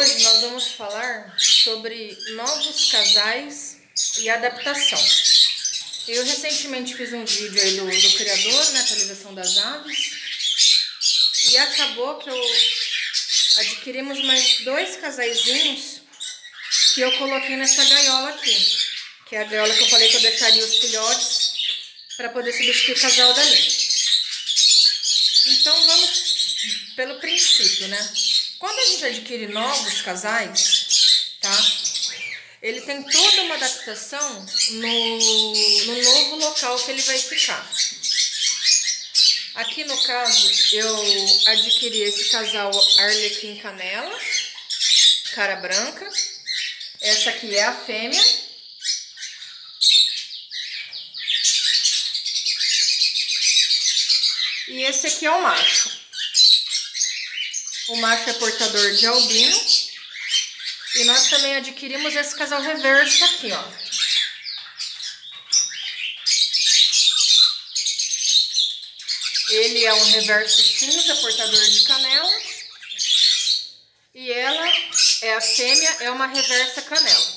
Hoje nós vamos falar sobre novos casais e adaptação. Eu recentemente fiz um vídeo aí do criador, né, atualização das aves, e acabou que eu adquirimos mais 2 casaizinhos que eu coloquei nessa gaiola aqui, que é a gaiola que eu falei que eu deixaria os filhotes para poder substituir o casal dali. Então vamos pelo princípio, né? Quando a gente adquire novos casais, tá? Ele tem toda uma adaptação no novo local que ele vai ficar. Aqui no caso, eu adquiri esse casal Arlequim Canela, cara branca. Essa aqui é a fêmea. E esse aqui é o macho. O macho é portador de albino. E nós também adquirimos esse casal reverso aqui, ó. Ele é um reverso cinza, portador de canela. E ela é a fêmea, é uma reversa canela.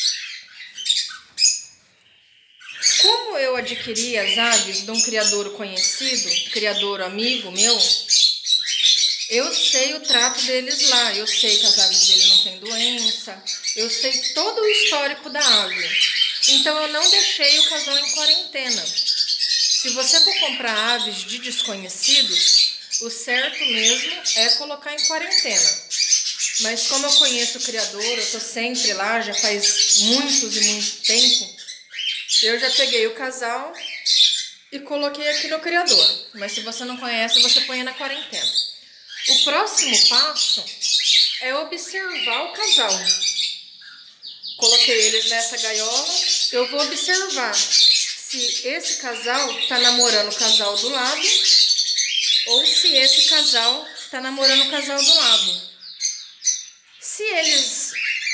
Como eu adquiri as aves de um criador conhecido, criador amigo meu, eu sei o trato deles lá, eu sei que as aves dele não têm doença, eu sei todo o histórico da ave. Então eu não deixei o casal em quarentena. Se você for comprar aves de desconhecidos, o certo mesmo é colocar em quarentena. Mas como eu conheço o criador, eu tô sempre lá, já faz muitos e muito tempo, eu já peguei o casal e coloquei aqui no criador. Mas se você não conhece, você põe na quarentena. O próximo passo é observar o casal. Coloquei eles nessa gaiola, eu vou observar se esse casal está namorando o casal do lado ou se esse casal está namorando o casal do lado. Se eles,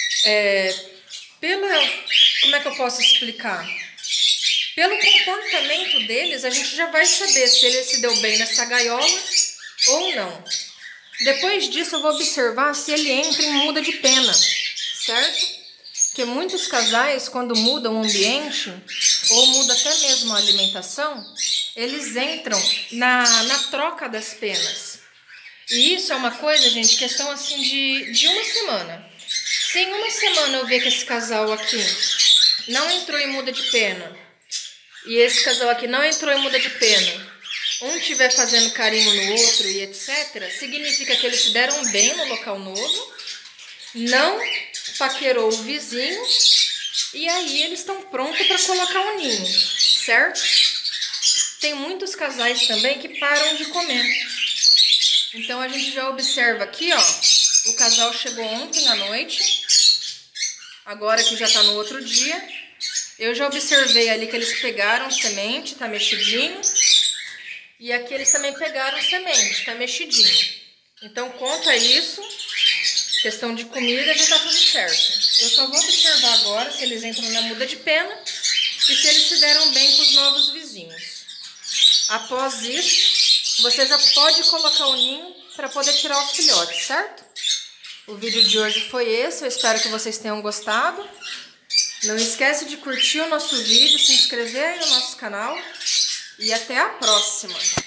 como é que eu posso explicar? Pelo comportamento deles, a gente já vai saber se ele se deu bem nessa gaiola ou não. Depois disso, eu vou observar se ele entra em muda de pena, certo? Porque muitos casais, quando mudam o ambiente, ou muda até mesmo a alimentação, eles entram na troca das penas. E isso é uma coisa, gente, questão assim de uma semana. Se em uma semana eu ver que esse casal aqui não entrou em muda de pena, e esse casal aqui não entrou em muda de pena, um estiver fazendo carinho no outro e etc., significa que eles se deram bem no local novo, não paquerou o vizinho, e aí eles estão prontos para colocar um ninho, certo? Tem muitos casais também que param de comer. Então a gente já observa aqui, ó, o casal chegou ontem à noite, agora que já está no outro dia, eu já observei ali que eles pegaram semente, tá mexidinho. E aqui eles também pegaram semente, tá mexidinho. Então, quanto a isso, questão de comida, já tá tudo certo. Eu só vou observar agora se eles entram na muda de pena e se eles se deram bem com os novos vizinhos. Após isso, você já pode colocar o ninho para poder tirar os filhotes, certo? O vídeo de hoje foi esse, eu espero que vocês tenham gostado. Não esquece de curtir o nosso vídeo, se inscrever aí no nosso canal. E até a próxima!